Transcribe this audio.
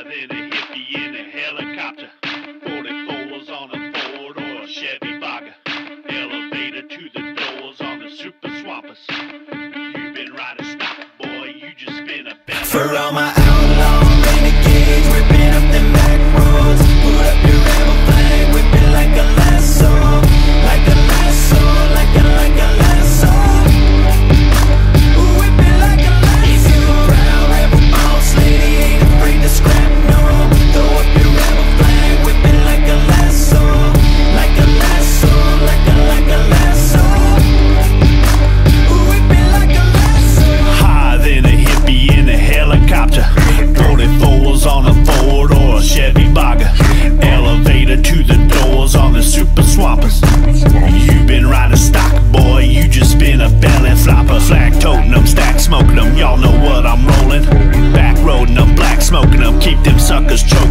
Higher than a hippie in a helicopter. 44s on a Ford or a Chevy Vaga. Elevator to the doors on the Super Swampers. You've been riding stock, boy, you just been a bad. For all my outlaw renegades, ripping up them back roads. Put up your rebel flag, whip it like a lasso. Like a lasso, like a lasso. Ooh, whip it like a lasso. If you a proud rebel boss lady, ain't afraid to scrap, no. Throw up your rebel flag, whip it like a lasso. Like a lasso, like a lasso. Ooh, whip it like a lasso. Higher than a hippie in a helicopter. 44s on a Ford or a Chevy Vaga. Elevator to the doors on the Super Swampers. You've been riding stock, boy, you just been a belly flopper. Flag toting them, stack smoking them, y'all know what I'm rolling. Back roading them, black smoking them, keep them suckers choking.